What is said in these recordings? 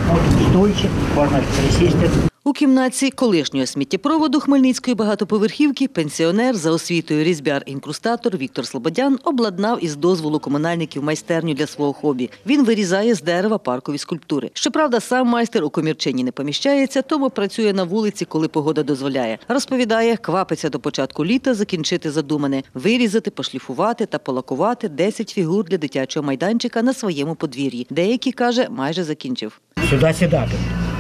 От стульчик, можна присісти. У кімнаті колишнього сміттєпроводу Хмельницької багатоповерхівки пенсіонер за освітою різьбяр-інкрустатор Віктор Слободян обладнав із дозволу комунальників майстерню для свого хобі. Він вирізає з дерева паркові скульптури. Щоправда, сам майстер у комірчині не поміщається, тому працює на вулиці, коли погода дозволяє. Розповідає, квапиться до початку літа закінчити задумане – вирізати, пошліфувати та полакувати 10 фігур для дитячого майданчика на своєму подвір'ї. Деякі, каже, майже закінчив. Сюди сідати.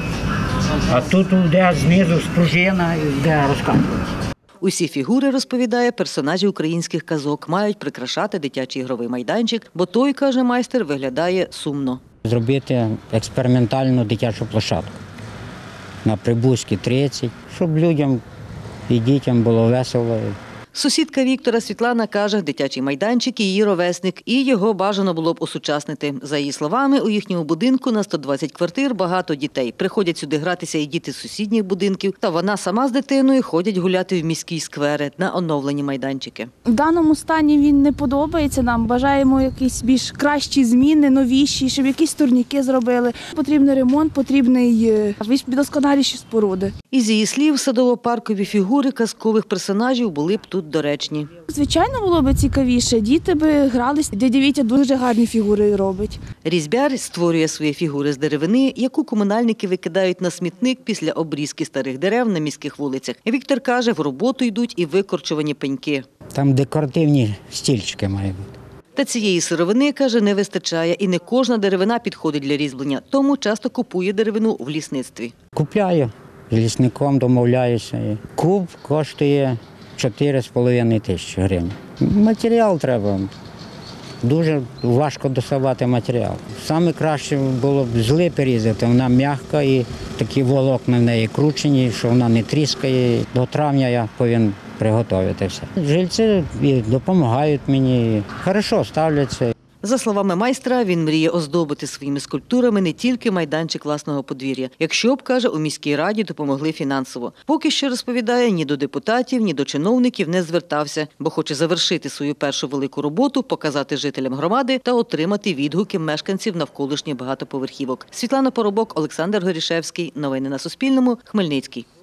А тут йде знизу спружина і йде розкатуватися. Усі фігури, розповідає, персонажі українських казок мають прикрашати дитячий ігровий майданчик, бо той, каже майстер, виглядає сумно. Зробити експериментальну дитячу площадку на Прибузькій 30, щоб людям і дітям було весело. Сусідка Віктора Світлана каже, дитячий майданчик – її ровесник, і його бажано було б осучаснити. За її словами, у їхньому будинку на 120 квартир багато дітей. Приходять сюди гратися і діти з сусідніх будинків, та вона сама з дитиною ходять гуляти в міські сквери на оновлені майданчики. В даному стані він не подобається нам. Бажаємо якісь більш кращі зміни, новіші, щоб якісь турніки зробили. Потрібний ремонт, потрібний досконаліші споруди. Із її слів, садово-паркові фігури казкових персонажів були б тут доречні. Звичайно, було б цікавіше. Діти б гралися. Дядя Вітя дуже гарні фігури робить. Різьбяр створює свої фігури з деревини, яку комунальники викидають на смітник після обрізки старих дерев на міських вулицях. Віктор каже, в роботу йдуть і викорчувані пеньки. Там декоративні стільчики мають бути. Та цієї сировини, каже, не вистачає, і не кожна деревина підходить для різьблення, тому часто купує деревину в лісництві. Купляю, з лісником домовляюся. Куб коштує 4,5 тисячі гривень. Матеріал треба. Дуже важко доставати матеріал. Саме краще було б з липи різати. Вона м'яка і такі волокна в неї кручені, що вона не тріскає. До травня я повинен приготувати все. Жильці допомагають мені, хорошо ставляться. За словами майстра, він мріє оздобити своїми скульптурами не тільки майданчик власного подвір'я. Якщо б, каже, у міській раді допомогли фінансово. Поки що, розповідає, ні до депутатів, ні до чиновників не звертався, бо хоче завершити свою першу велику роботу, показати жителям громади та отримати відгуки мешканців навколишніх багатоповерхівок. Світлана Поробок, Олександр Горішевський. Новини на Суспільному. Хмельницький.